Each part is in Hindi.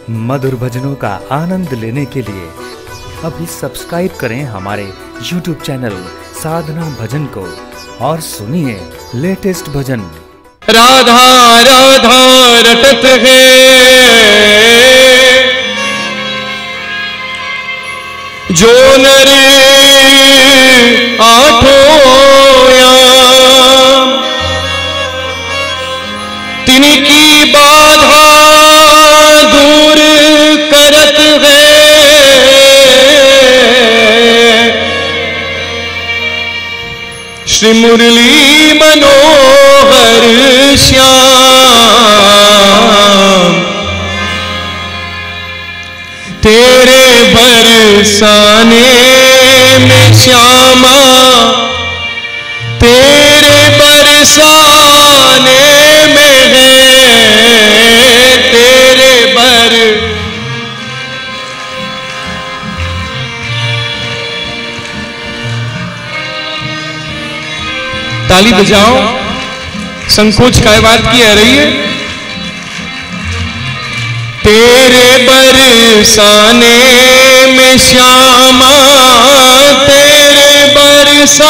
मधुर भजनों का आनंद लेने के लिए अभी सब्सक्राइब करें हमारे YouTube चैनल साधना भजन को और सुनिए लेटेस्ट भजन। राधा राधा रटत है जो नर आठों याम, तिनकी बाधा दूर करत है श्री मुरली मनोहर श्याम। तेरे बरसाने में श्यामा, तेरे बरसाने में है तेरे ताली बजाओ, संकोच काय बात की आ रही है। तेरे बरसाने में श्यामा, तेरे बरसा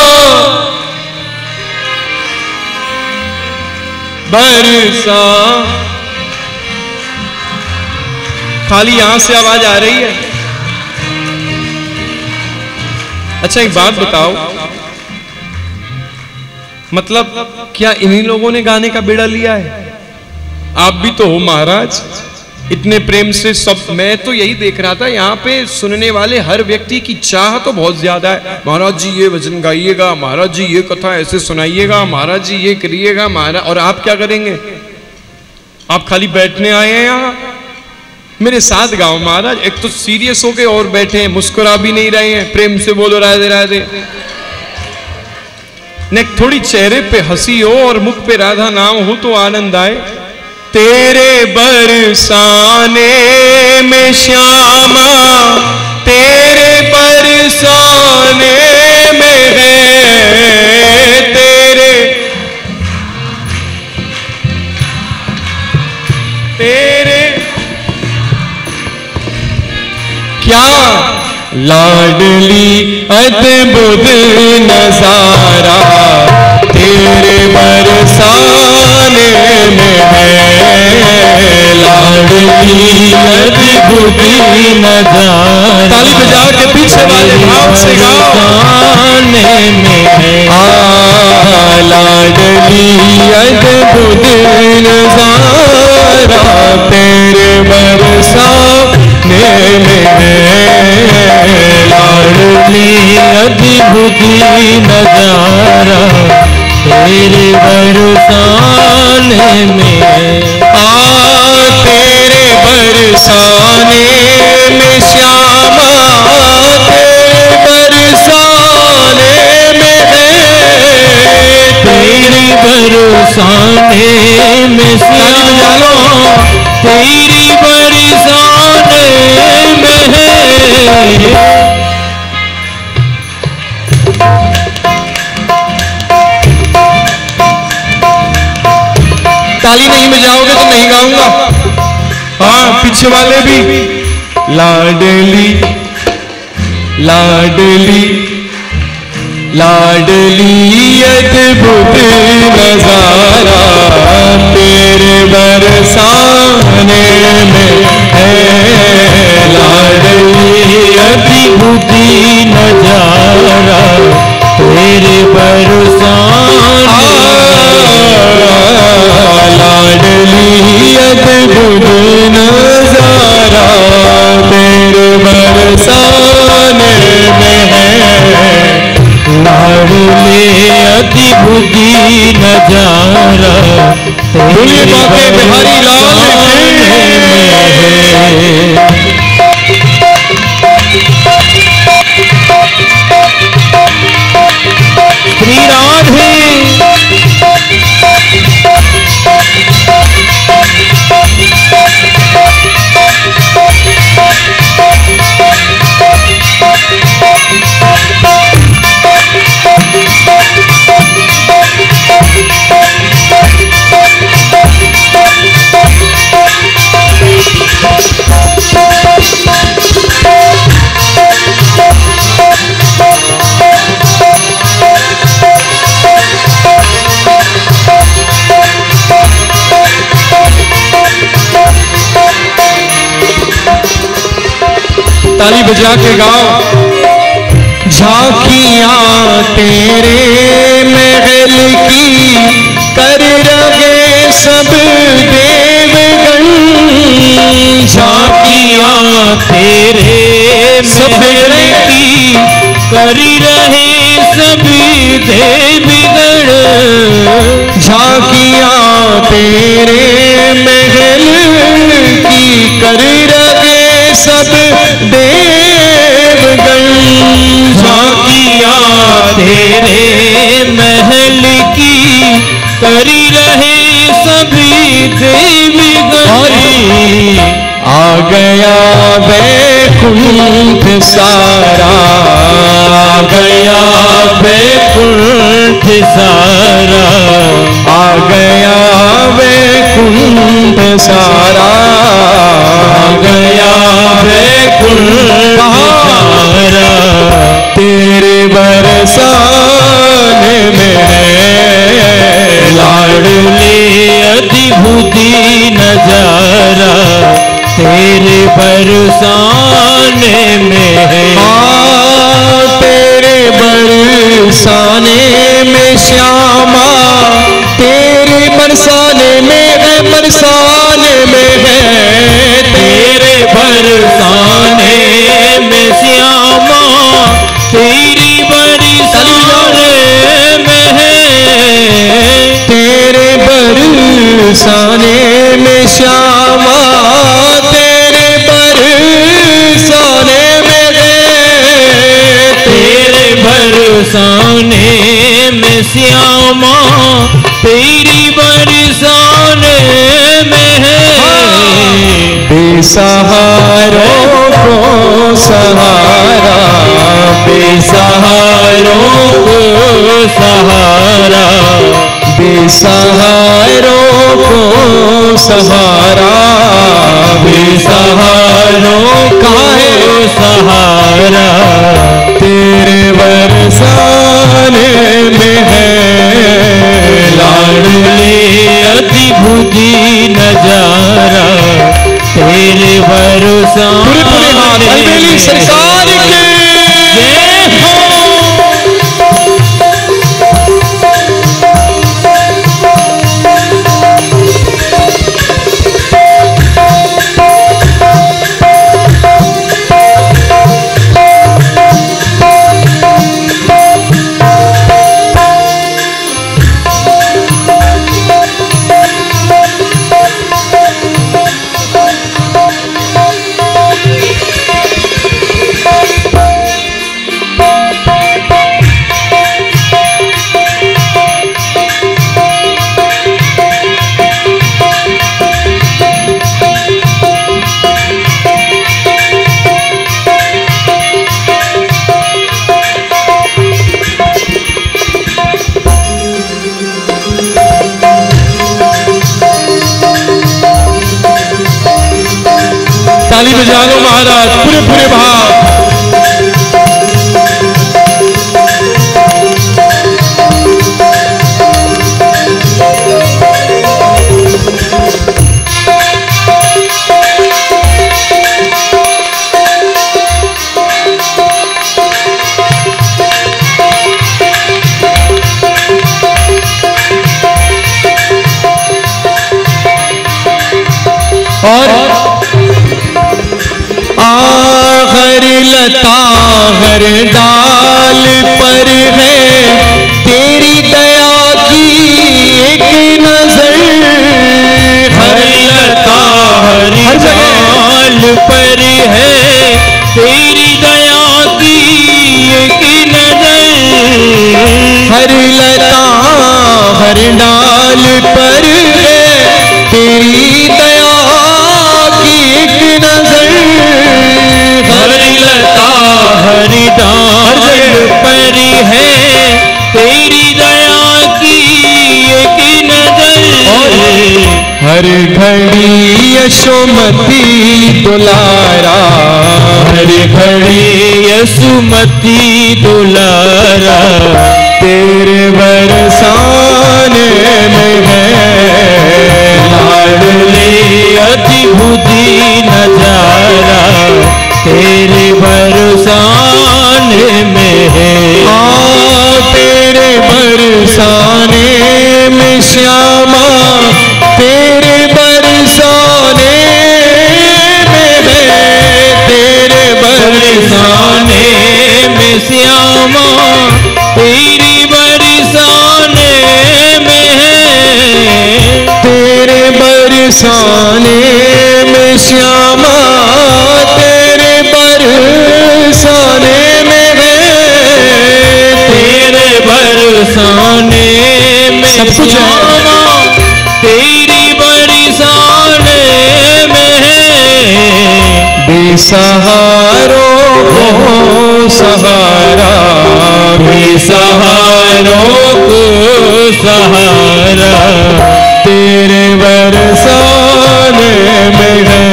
खाली यहां से आवाज आ रही है। अच्छा एक बात बताओ, मतलब क्या इन्हीं लोगों ने गाने का बेड़ा लिया है? आप भी तो हो महाराज, इतने प्रेम से सब। मैं तो यही देख रहा था, यहाँ पे सुनने वाले हर व्यक्ति की चाह तो बहुत ज्यादा है। महाराज जी ये भजन गाइएगा, महाराज जी ये कथा ऐसे सुनाइएगा, महाराज जी ये करिएगा महाराज। और आप क्या करेंगे? आप खाली बैठने आए हैं यहाँ? मेरे साथ गाओ महाराज। एक तो सीरियस होके और बैठे हैं, मुस्कुरा भी नहीं रहे हैं। प्रेम से बोलो राधे राधे। ने थोड़ी चेहरे पे हंसी हो और मुख पे राधा नाम हो तो आनंद आए। तेरे बरसाने में श्यामा, तेरे बरसाने में है तेरे क्या लाडली अद्भुत नजारा तेरे बरसाने में है। लाडली अद्भुत नजारा, ताली बजा के पीछे वाले भाव से गाओ। में है लाडली अद्भुत नजारा तेरे बरसाने में है। लाडली अद्भुत नजारा तेरे बरसाने में है। तेरे बरसाने में श्यामा, तेरे बरसाने में है तेरे बरसाने में श्यामा, तेरी बरसाने में है। ताली नहीं बजाओगे तो नहीं गाऊंगा। हाँ पीछे वाले भी। लाडली लाडली लाडली अद्भुत नजारा तेरे बरसाने में है। लाडली अद्भुत नजारा तेरे बरसाने। लाडली अद्भुत नजारा तेरे बरसाने में है। लाडली अद्भुत नजारा तेरे बिहारी लाल श्री राधे। ताली बजा के गाओ। झांकियां तेरे महल की कर रहे सब देवगण, झांकियां तेरे महल की कर रहे सभी देवगण, झांकियां तेरे महल की कर रहे सब देवगण, झांकियां तेरे महल की करी रहे सभी देवगण। आ गया वैकुंठ सारा, आ गया वैकुंठ सारा, आ गया वैकुंठ सारा, आ गया वैकुंठ सारा। तेरे बरसाने में लाडले अद्भुती नजारा, तेरे बरसाने में, तेरे बरसाने में श्यामा, तेरे बरसाने में है, बरसाने में है, तेरे बरसाने में श्यामा, तेरी बरसाने में है, तेरे बरसाने में श्यामा, तेरे बरसाने में है, तेरे बरसाने में श्यामा, तेरी बरसाने में है। बेसहारों को सहारा, बेसहारों को सहारा, बेसहारों को सहारा, बेसहारों को सहारा, तेरे बरसाने में है, लाडले अद्भुती नजारा, तेरे बरसाने अलबेली सरकार के जय हो। ताली बजा लो महाराज, पूरे पूरे भाव। लता हर डाल पर है तेरी दया की एक नजर। हर लता हर डाल पर है तेरी दया की एक नजर। हर लता हर डाल पर है तेरी दया की एक नजर। हर लता हर डाल पर है तेरी दया की एक नजर। हर घड़ी यशोमती दुलारा, हर घड़ी यशोमती दुलारा तेरे बरसाने में है लाडले अद्भुती नजारा। तेरे बरसाने में है। तेरे बरसाने में श्यामा, तेरे बरसाने में है, तेरे बरसाने में श्यामा, तेरी बरसाने में है। तेरे बरसाने में श्यामा, तेरे बरसाने में है, तेरे बरसाने में सब कुछ है। श्यामा, तेरी बरसाने में है। बेसहारों को सहारा, बेसहारों को सहारा, तेरे बरसाने में है।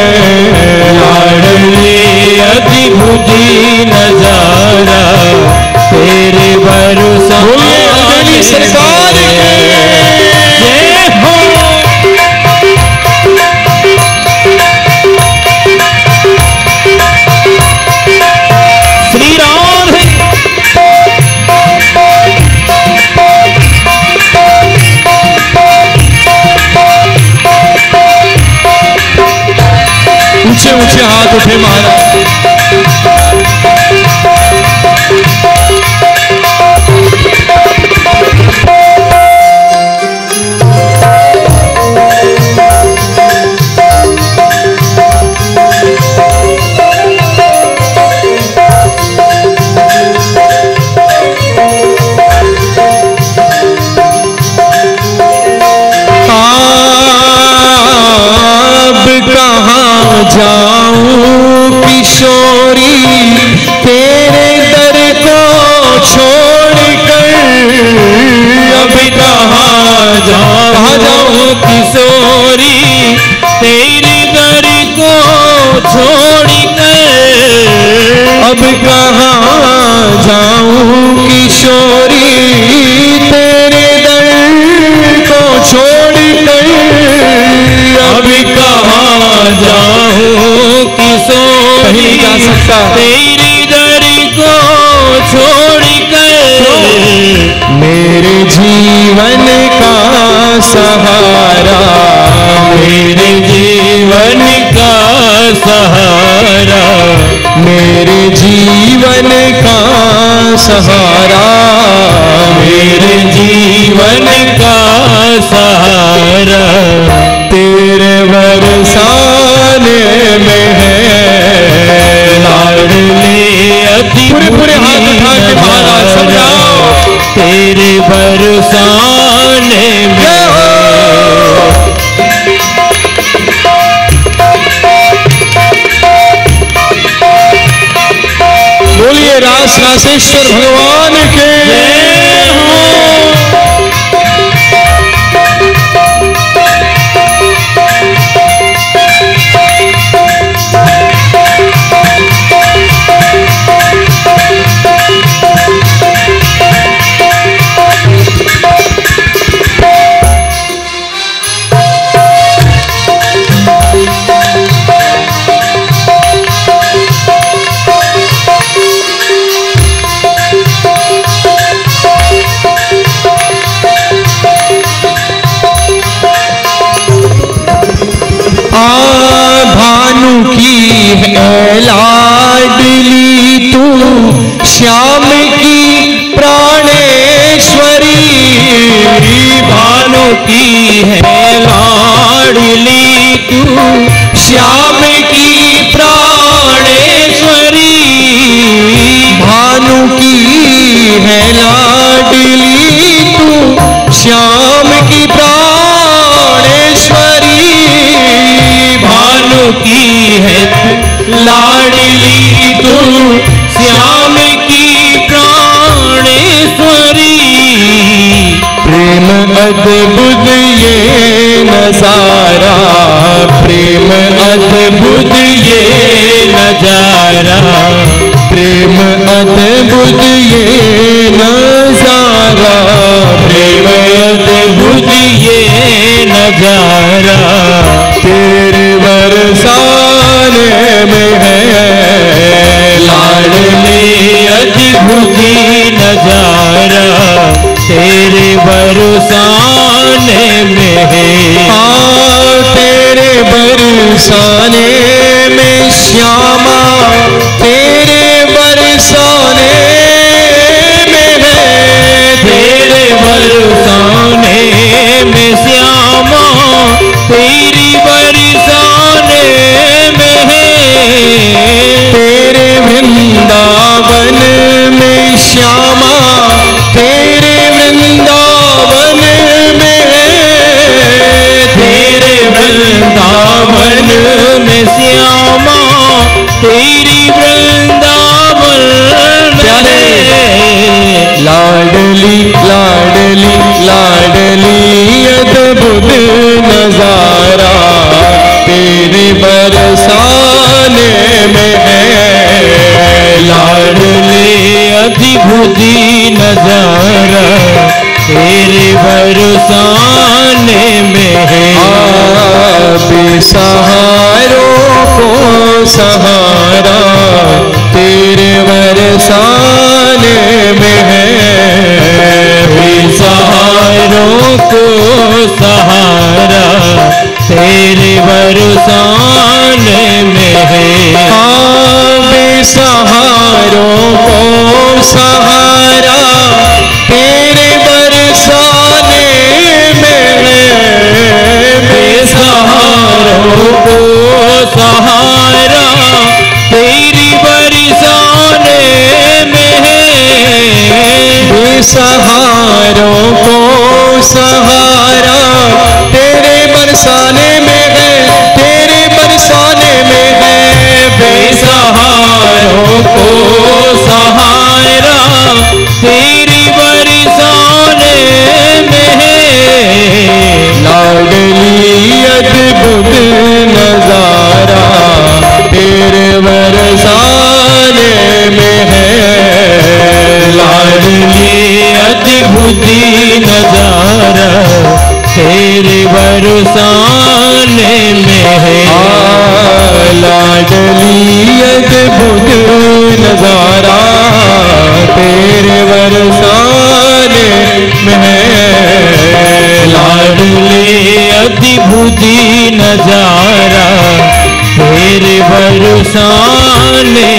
लाडली अद्भुती नजारा, तेरे बरसाने सरकार जय हो। श्री राम है। ऊंचे ऊंचे हाथ उठे महाराज। जाऊं किशोरी तेरे दर को छोड़कर, अब कहाँ जाऊं किशोरी तेरी दर को छोड़कर। अब कहाँ जाऊं किशोरी तेरे दर को छोड़कर। अब कहाँ जाऊं किशोरी तेरी दर को छोड़कर। मेरे जीवन का सहारा, मेरे जीवन का सहारा, मेरे जीवन का सहारा, मेरे जीवन का सहारा, तेरे बरसाने में है। लाडले पूरे हाथ उठा के महाराज समझाओ, तेरे बरसाने में बोलिए रास रासेश्वर भगवान के जय हो। भानु की है लाडली तू, श्याम की प्राणेश्वरी। भानु की है लाडली तू, श्याम की प्राणेश्वरी। भानु की है लाडली तू, श्याम की प्राणेश्वरी। भानु की है लाडली तू, श्याम की प्राणेश्वरी। प्रेम अद्भुत ये नजारा, प्रेम अद्भुत ये नजारा, प्रेम अद्भुत ये नजारा, प्रेम अद्भुत ये नजारा, तेरे बरसाने में है। बरसाने में श्यामा तेरे बरसाने में है, तेरे बरसाने में श्यामा तेरी बरसाने में है, तेरे वृंदावन में श्यामा तेरे वृंदावन में है, तेरे वृंदावन में श्यामा तेरी वृंदावन में। लाडली लाडली लाडली अद्भुत नजारा तेरे बरसाने में है, लाडली अद्भुत नजारा तेरे बरसाने में है। बेसहारों को सहारा तेरे बरसाने में है, बेसहारों को सहारा तेरे बरसाने में है। बेसहारों को सहारा तेरे बरसाने में है, बेसहारों को सहारा तेरी बरसाने में है, बेसहारों को सहारा तेरे बरसाने में है, तेरे बरसाने में है, बेसहारों को सहारा तेरी बरसाने में है। लाडली अद्भुत नजारा तेरे बरसाने में है, लाडली अद्भुत नजारा तेरे बरसाने में है। लाडली अद्भुत नजारा तेरे बरसाने में है, लाडली अद्भुत नजारा तेरे बरसाने